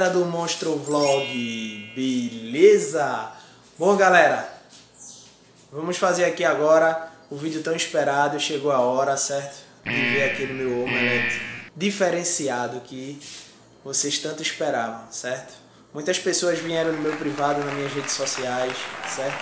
galera do Monstro Vlog, beleza? Bom galera, vamos fazer aqui agora o vídeo tão esperado, chegou a hora, certo? De ver aquele meu omelete diferenciado que vocês tanto esperavam, certo? Muitas pessoas vieram no meu privado, nas minhas redes sociais, certo?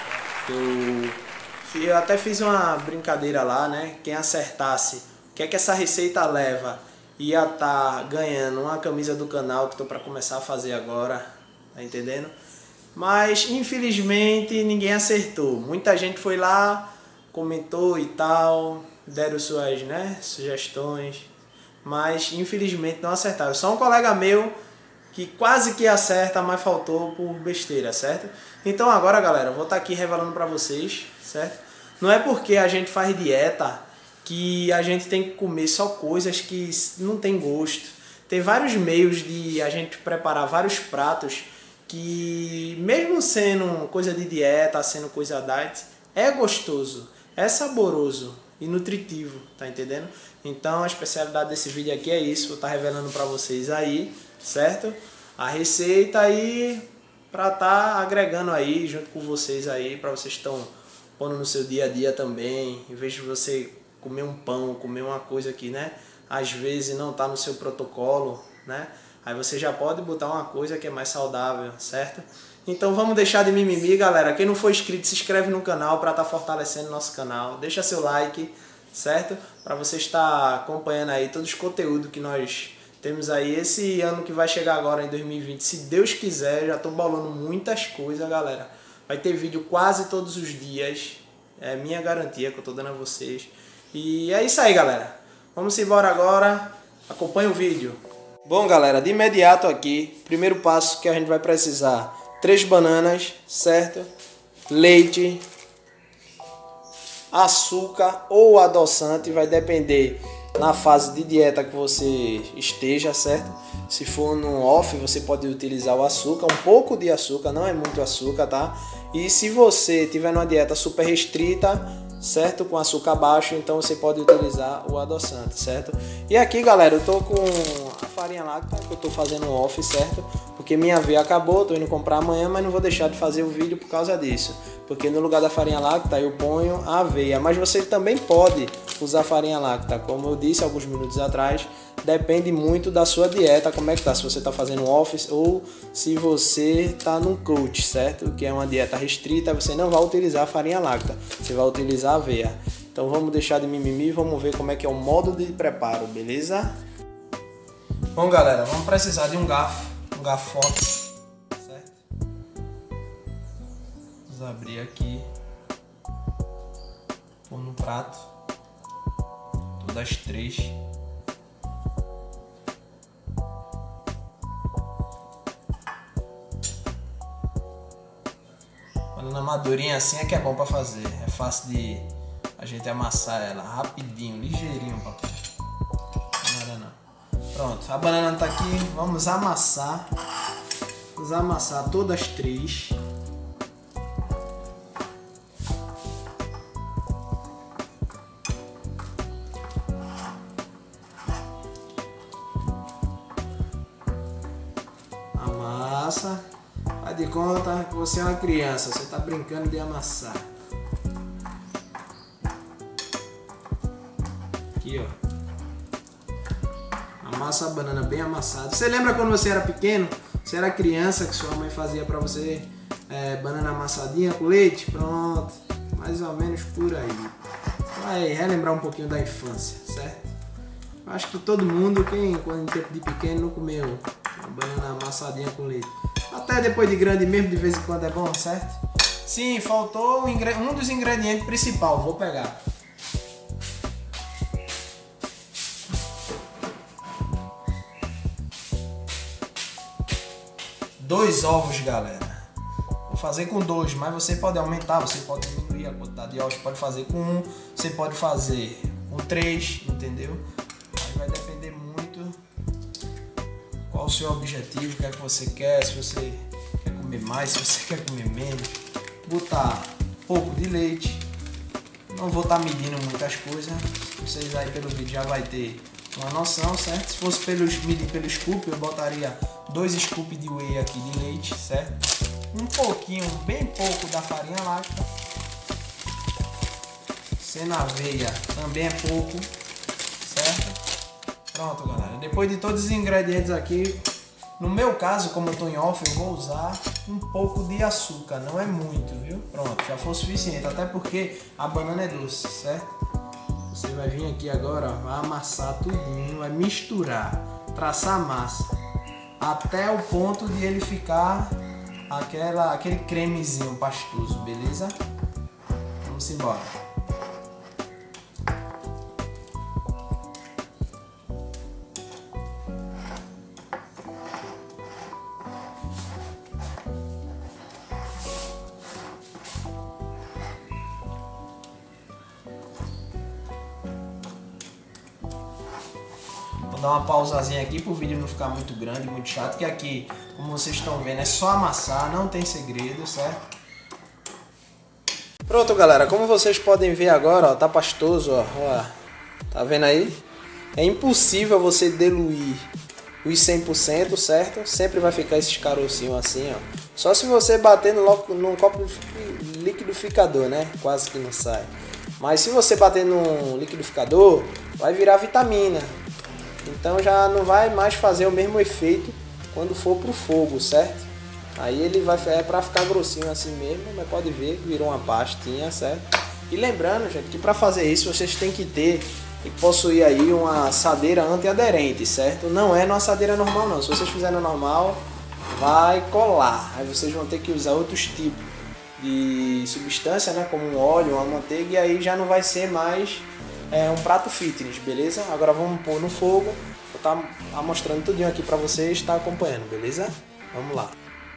Eu até fiz uma brincadeira lá, né? Quem acertasse o que é que essa receita leva ia estar ganhando uma camisa do canal que estou para começar a fazer agora, tá entendendo? Mas infelizmente ninguém acertou. Muita gente foi lá, comentou e tal, deram suas, né, sugestões, mas infelizmente não acertaram. Só um colega meu que quase que acerta, mas faltou por besteira, certo? Então agora, galera, eu vou estar aqui revelando para vocês, certo? Não é porque a gente faz dieta que a gente tem que comer só coisas que não tem gosto. Tem vários meios de a gente preparar vários pratos que, mesmo sendo coisa de dieta, sendo coisa diet, é gostoso, é saboroso e nutritivo, tá entendendo? Então a especialidade desse vídeo aqui é isso, vou estar revelando para vocês aí, certo? A receita aí para estar agregando aí junto com vocês aí, para vocês estão pondo no seu dia a dia também, em vez de você comer um pão, comer uma coisa que, né, às vezes não está no seu protocolo, né? Aí você já pode botar uma coisa que é mais saudável, certo? Então vamos deixar de mimimi, galera. Quem não for inscrito, se inscreve no canal para estar fortalecendo o nosso canal. Deixa seu like, certo? Para você estar acompanhando aí todos os conteúdos que nós temos aí. Esse ano que vai chegar agora em 2020, se Deus quiser, já estou bolando muitas coisas, galera. Vai ter vídeo quase todos os dias. É minha garantia que eu estou dando a vocês. E é isso aí, galera. Vamos embora agora. Acompanhe o vídeo. Bom, galera, de imediato aqui, primeiro passo que a gente vai precisar: 3 bananas, certo? Leite, açúcar ou adoçante, vai depender na fase de dieta que você esteja, certo? Se for no off, você pode utilizar o açúcar, um pouco de açúcar, não é muito açúcar, tá? E se você tiver numa dieta super restrita, certo, com açúcar baixo, então você pode utilizar o adoçante, certo? E aqui, galera, eu tô com a farinha láctea que eu tô fazendo off, certo? Porque minha aveia acabou, tô indo comprar amanhã, mas não vou deixar de fazer o vídeo por causa disso, porque no lugar da farinha láctea eu ponho a aveia, mas você também pode usar farinha láctea, como eu disse alguns minutos atrás. Depende muito da sua dieta, como é que tá, se você tá fazendo off ou se você tá num coach, certo? Que é uma dieta restrita, você não vai utilizar farinha láctea, você vai utilizar aveia. Então vamos deixar de mimimi e vamos ver como é que é o modo de preparo, beleza? Bom, galera, vamos precisar de um garfo forte, certo? Vamos abrir aqui, pôr no prato, todas as 3. Banana madurinha assim é que é bom pra fazer. É fácil de a gente amassar ela rapidinho, ligeirinho, papai. Nada não. Pronto, a banana tá aqui. Vamos amassar. Vamos amassar todas as 3. Amassa. Faz de conta que você é uma criança, você está brincando de amassar. Aqui, ó. Amassa a banana bem amassada. Você lembra quando você era pequeno? Você era criança que sua mãe fazia para você banana amassadinha com leite? Pronto. Mais ou menos por aí. Vai relembrar um pouquinho da infância, certo? Acho que todo mundo, quando em tempo de pequeno, não comeu uma banana amassadinha com leite. Até depois de grande mesmo, de vez em quando é bom, certo? Sim, faltou um dos ingredientes principais. Vou pegar. Dois ovos, galera. Vou fazer com 2, mas você pode aumentar, você pode diminuir a quantidade de ovos. Pode fazer com 1, você pode fazer com 3, entendeu? Aí vai depender muito qual o seu objetivo, o que é que você quer, se você quer comer mais, se você quer comer menos. Botar um pouco de leite. Não vou estar medindo muitas coisas. Vocês aí pelo vídeo já vai ter uma noção, certo? Se fosse medir pelo scoop, eu botaria 2 scoops de whey aqui de leite, certo? Um pouquinho, bem pouco da farinha láctea. Sendo aveia também é pouco, certo? Pronto, galera. Depois de todos os ingredientes aqui, no meu caso, como eu tô em off, eu vou usar um pouco de açúcar, não é muito, viu? Pronto, já foi o suficiente, até porque a banana é doce, certo? Você vai vir aqui agora, ó, vai amassar tudinho, vai misturar, traçar a massa, até o ponto de ele ficar aquele cremezinho pastoso, beleza? Vamos embora. Vou dar uma pausazinha aqui para o vídeo não ficar muito grande, muito chato, que aqui, como vocês estão vendo, é só amassar, não tem segredo, certo? Pronto, galera, como vocês podem ver agora, ó, tá pastoso, ó, tá vendo aí? É impossível você diluir os 100%, certo? Sempre vai ficar esses carocinhos assim, ó. Só se você bater num copo liquidificador, né? Quase que não sai. Mas se você bater num liquidificador, vai virar vitamina. Então já não vai mais fazer o mesmo efeito quando for pro fogo, certo? Aí ele vai para ficar grossinho assim mesmo, mas pode ver que virou uma pastinha, certo? E lembrando, gente, que para fazer isso vocês têm que ter e possuir aí uma assadeira antiaderente, certo? Não é uma assadeira normal não. Se vocês fizerem normal, vai colar. Aí vocês vão ter que usar outros tipos de substância, né? Como um óleo, uma manteiga, e aí já não vai ser mais um prato fitness, beleza? Agora vamos pôr no fogo. Vou estar mostrando tudinho aqui para vocês, estar acompanhando, beleza? Vamos lá.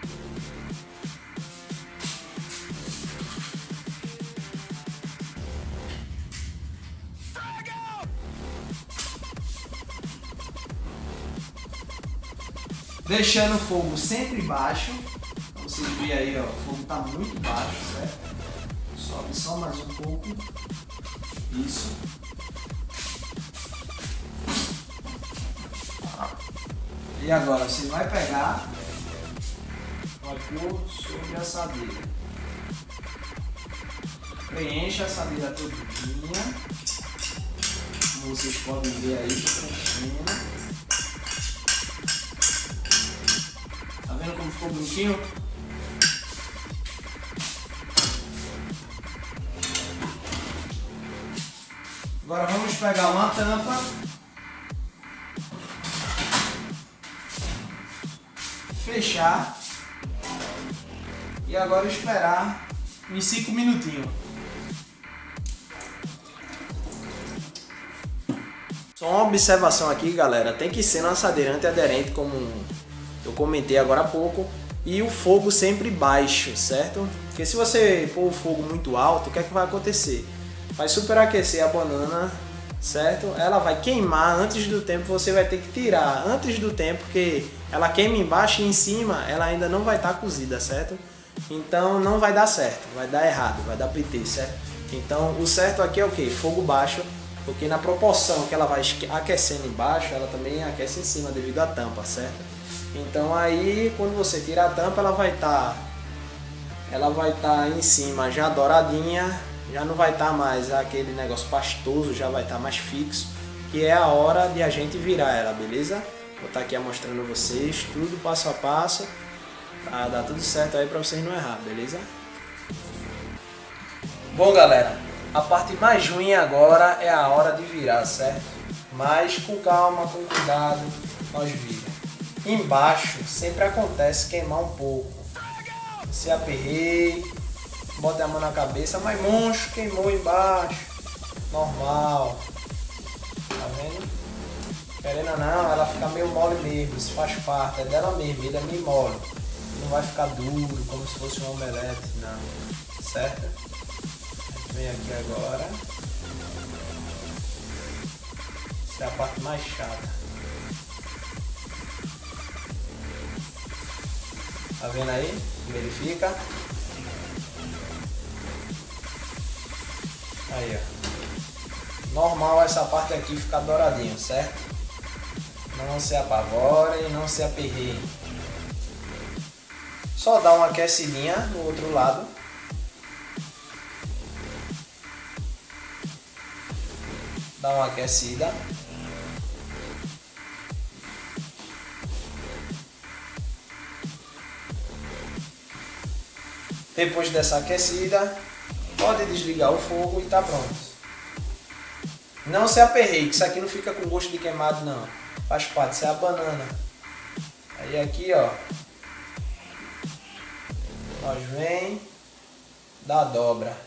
Deixando o fogo sempre baixo. Vocês veem aí, ó, o fogo está muito baixo, certo? Sobe só mais um pouco. Isso. E agora você vai pegar, vai pôr sobre a assadeira. Preenche a assadeira todinha. Como vocês podem ver aí, tô preenchendo. Tá vendo como ficou bonitinho? Agora vamos pegar uma tampa. Fechar. E agora esperar uns 5 minutinhos. Só uma observação aqui, galera. Tem que ser uma assadeira antiaderente, como eu comentei agora há pouco. E o fogo sempre baixo, certo? Porque se você pôr o fogo muito alto, o que é que vai acontecer? Vai superaquecer a banana, certo? Ela vai queimar antes do tempo, você vai ter que tirar antes do tempo, porque ela queima embaixo e em cima ela ainda não vai estar cozida, certo? Então não vai dar certo, vai dar errado, vai dar PT, certo? Então o certo aqui é o que? Fogo baixo, porque na proporção que ela vai aquecendo embaixo, ela também aquece em cima devido à tampa, certo? Então aí quando você tira a tampa, ela vai estar em cima já douradinha. Já não vai estar mais aquele negócio pastoso, já vai estar mais fixo, que é a hora de a gente virar ela, beleza? Vou estar aqui mostrando vocês tudo passo a passo, pra dar tudo certo aí para vocês não errar, beleza? Bom, galera, a parte mais ruim agora é a hora de virar, certo? Mas com calma, com cuidado, nós vira. Embaixo sempre acontece queimar um pouco. Se aperrei, bota a mão na cabeça, mas monstro, queimou embaixo. Normal. Tá vendo? Querendo ou não, ela fica meio mole mesmo. Isso faz parte, é dela mesmo, ele é meio mole. Não vai ficar duro, como se fosse um omelete, não. Certo? Vem aqui agora. Essa é a parte mais chata. Tá vendo aí? Verifica. Aí, ó. Normal essa parte aqui ficar douradinho, certo? Não se apavorem, não se aperreiem. Só dá uma aquecidinha no outro lado. Dá uma aquecida. Depois dessa aquecida, pode desligar o fogo e tá pronto. Não se aperreie, que isso aqui não fica com gosto de queimado não. Faz parte, isso é a banana. Aí aqui, ó, nós vem, dá dobra.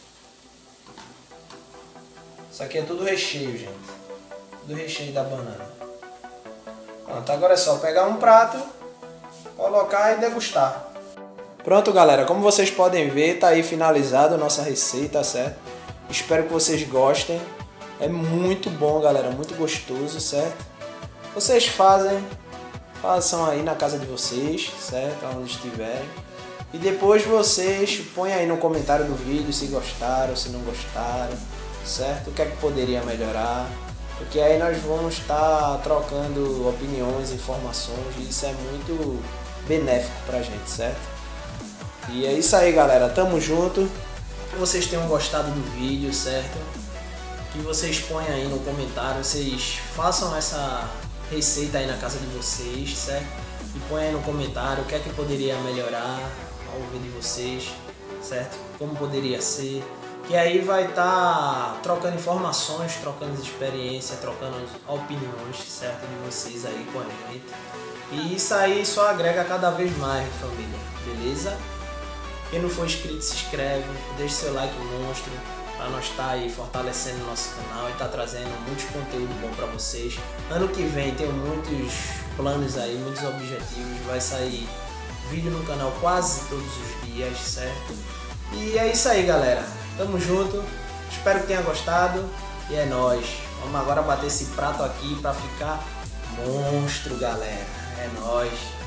Isso aqui é tudo recheio, gente. Tudo recheio da banana. Pronto, agora é só pegar um prato, colocar e degustar. Pronto, galera, como vocês podem ver, tá aí finalizado a nossa receita, certo? Espero que vocês gostem. É muito bom, galera, muito gostoso, certo? Vocês façam aí na casa de vocês, certo? Onde estiverem. E depois vocês põem aí no comentário do vídeo se gostaram, se não gostaram, certo? O que é que poderia melhorar? Porque aí nós vamos estar trocando opiniões, informações, e isso é muito benéfico pra gente, certo? E é isso aí, galera, tamo junto. Que vocês tenham gostado do vídeo, certo? Que vocês ponham aí no comentário, vocês façam essa receita aí na casa de vocês, certo? E ponham aí no comentário o que é que poderia melhorar ao ver de vocês, certo? Como poderia ser. Que aí vai estar trocando informações, trocando experiência, trocando opiniões, certo? De vocês aí com a gente. E isso aí só agrega cada vez mais, família, beleza? Quem não for inscrito, se inscreve, deixe seu like monstro, para nós estar aí fortalecendo o nosso canal e estar trazendo muitos conteúdo bom para vocês. Ano que vem tem muitos planos aí, muitos objetivos, vai sair vídeo no canal quase todos os dias, certo? E é isso aí, galera, tamo junto, espero que tenha gostado e é nóis. Vamos agora bater esse prato aqui para ficar monstro, galera, é nóis.